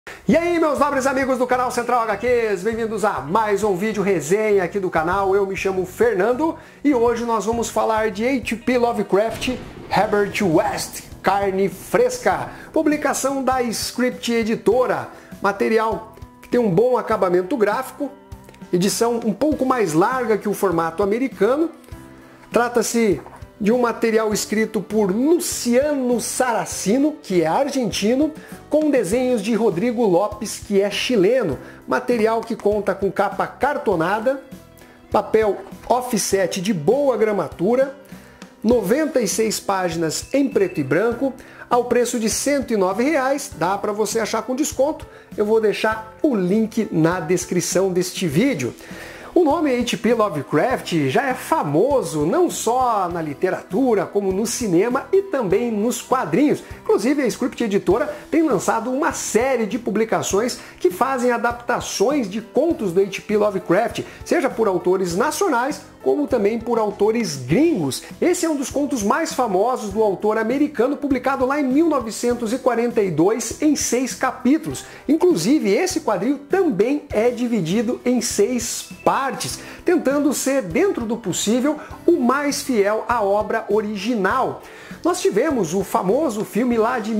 E aí, meus nobres amigos do canal Central HQs, bem-vindos a mais um vídeo resenha aqui do canal. Eu me chamo Fernando e hoje nós vamos falar de H.P. Lovecraft, Herbert West, Carne Fresca, publicação da Script Editora, material que tem um bom acabamento gráfico, edição um pouco mais larga que o formato americano. Trata-se de um material escrito por Luciano Saracino, que é argentino, com desenhos de Rodrigo Lopes, que é chileno. Material que conta com capa cartonada, papel offset de boa gramatura, 96 páginas em preto e branco, ao preço de R$ 109,00. Dá para você achar com desconto. Eu vou deixar o link na descrição deste vídeo. O nome H.P. Lovecraft já é famoso não só na literatura, como no cinema e também nos quadrinhos. Inclusive, a Script Editora tem lançado uma série de publicações que fazem adaptações de contos do H.P. Lovecraft, seja por autores nacionais, como também por autores gringos. Esse é um dos contos mais famosos do autor americano, publicado lá em 1942 em 6 capítulos. Inclusive, esse quadrinho também é dividido em 6 partes, tentando ser, dentro do possível, o mais fiel à obra original. Nós tivemos o famoso filme lá de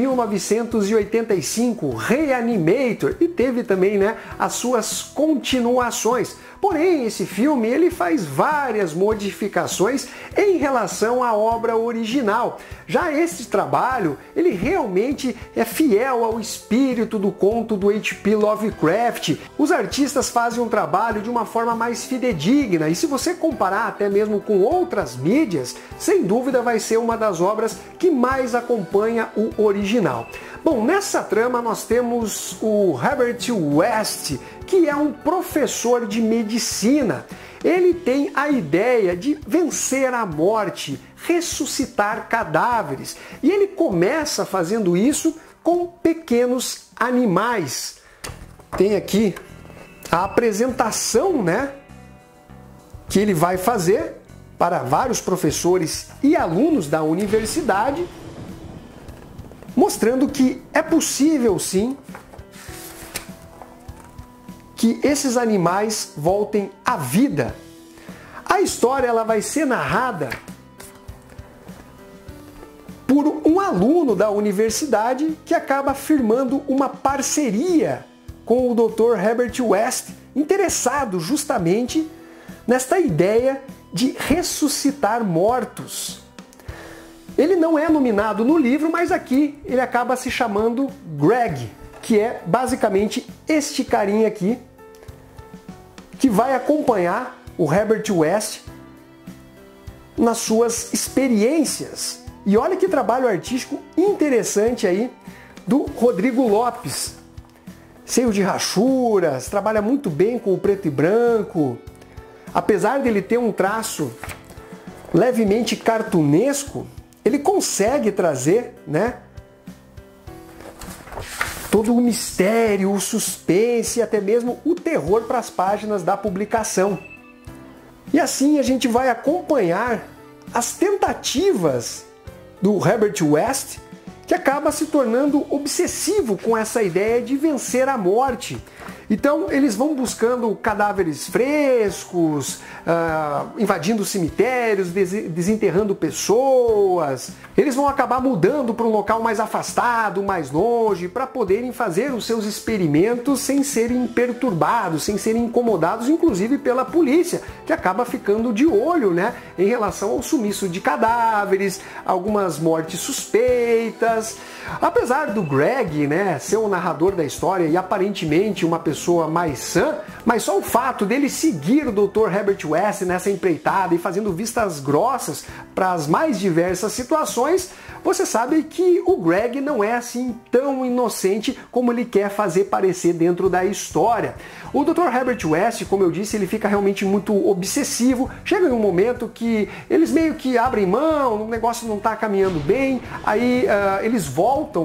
1985, Reanimator, e teve também, as suas continuações. Porém, esse filme ele faz várias modificações em relação à obra original. Já esse trabalho, ele realmente é fiel ao espírito do conto do H.P. Lovecraft. Os artistas fazem um trabalho de uma forma mais fidedigna e se você comparar até mesmo com outras mídias, sem dúvida vai ser uma das obras que mais acompanha o original. Bom, nessa trama nós temos o Herbert West, que é um professor de medicina. Ele tem a ideia de vencer a morte, ressuscitar cadáveres. E ele começa fazendo isso com pequenos animais. Tem aqui a apresentação, que ele vai fazer para vários professores e alunos da universidade, mostrando que é possível sim que esses animais voltem à vida. A história ela vai ser narrada por um aluno da universidade que acaba firmando uma parceria com o Dr. Herbert West, interessado justamente nesta ideia de ressuscitar mortos. Ele não é nominado no livro, mas aqui ele acaba se chamando Greg, que é basicamente este carinha aqui, que vai acompanhar o Herbert West nas suas experiências. E olha que trabalho artístico interessante aí do Rodrigo Lopes. Cheio de rachuras, trabalha muito bem com o preto e branco. Apesar dele ter um traço levemente cartunesco, ele consegue trazer, todo o mistério, o suspense e até mesmo o terror para as páginas da publicação. E assim a gente vai acompanhar as tentativas do Herbert West, que acaba se tornando obsessivo com essa ideia de vencer a morte. Então eles vão buscando cadáveres frescos, invadindo cemitérios, desenterrando pessoas. Eles vão acabar mudando para um local mais afastado, mais longe, para poderem fazer os seus experimentos sem serem perturbados, sem serem incomodados, inclusive pela polícia, que acaba ficando de olho, em relação ao sumiço de cadáveres, algumas mortes suspeitas. Apesar do Greg, ser o narrador da história e aparentemente uma pessoa mais sã, mas só o fato dele seguir o Dr. Herbert West nessa empreitada e fazendo vistas grossas para as mais diversas situações, você sabe que o Greg não é assim tão inocente como ele quer fazer parecer dentro da história. O Dr. Herbert West, como eu disse, ele fica realmente muito obsessivo. Chega em um momento que eles meio que abrem mão, o negócio não está caminhando bem, aí eles voltam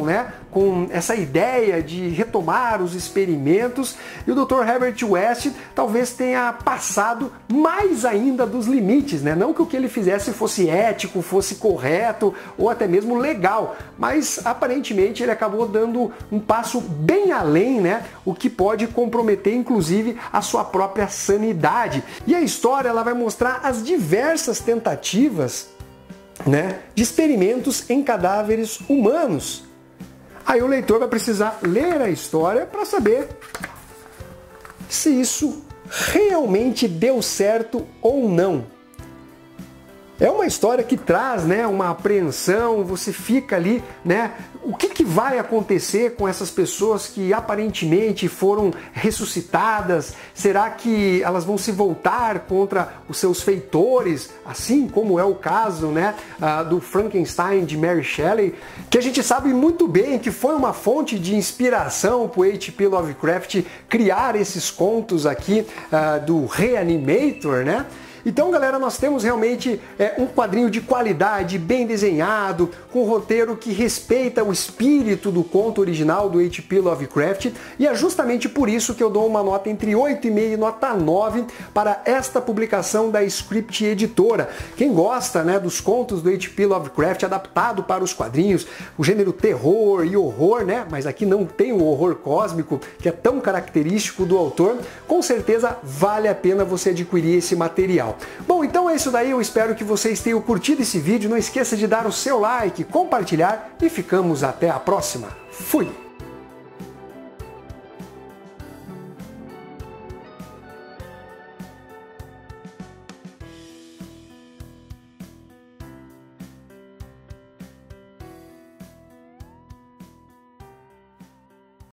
com essa ideia de retomar os experimentos, e o Dr. Herbert West talvez tenha passado mais ainda dos limites, né? Não que o que ele fizesse fosse ético, fosse correto ou até mesmo legal, mas aparentemente ele acabou dando um passo bem além, né? O que pode comprometer inclusive a sua própria sanidade. E a história ela vai mostrar as diversas tentativas, né, de experimentos em cadáveres humanos. Aí o leitor vai precisar ler a história para saber se isso realmente deu certo ou não. É uma história que traz, né, uma apreensão, você fica ali, né, o que vai acontecer com essas pessoas que aparentemente foram ressuscitadas? Será que elas vão se voltar contra os seus feitores, assim como é o caso, né, do Frankenstein de Mary Shelley, que a gente sabe muito bem que foi uma fonte de inspiração para o H.P. Lovecraft criar esses contos aqui do Reanimator, né? Então, galera, nós temos realmente um quadrinho de qualidade, bem desenhado, com um roteiro que respeita o espírito do conto original do H.P. Lovecraft, e é justamente por isso que eu dou uma nota entre 8,5 e nota 9 para esta publicação da Script Editora. Quem gosta, né, dos contos do H.P. Lovecraft adaptado para os quadrinhos, o gênero terror e horror, né, mas aqui não tem o horror cósmico, que é tão característico do autor, com certeza vale a pena você adquirir esse material. Bom, então é isso daí, eu espero que vocês tenham curtido esse vídeo, não esqueça de dar o seu like, compartilhar e ficamos até a próxima. Fui!